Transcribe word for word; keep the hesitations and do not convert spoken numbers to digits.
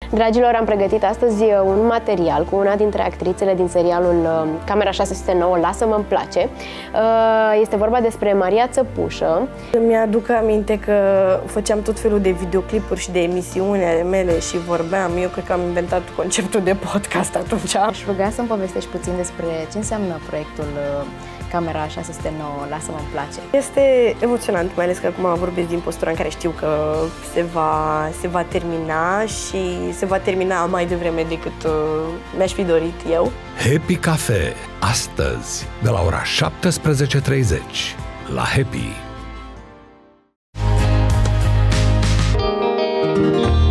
Dragilor, am pregătit astăzi un material cu una dintre actrițele din serialul Camera șase sute nouă, Lasă-mă-mi place. Este vorba despre Maria Țăpușă. Mi-aduc aminte că făceam tot felul de videoclipuri și de emisiuni ale mele și vorbeam. Eu cred că am inventat conceptul de podcast atunci. Aș ruga să-mi povestești puțin despre ce înseamnă proiectul Camera șase sute nouă, Lasă-mă-mi place. Este emoționant, mai ales că acum vorbesc din postura în care știu că se va, se va termina și se va termina mai devreme decât uh, mi-aș fi dorit eu. Happy Cafe, astăzi, de la ora șaptesprezece treizeci, la Happy.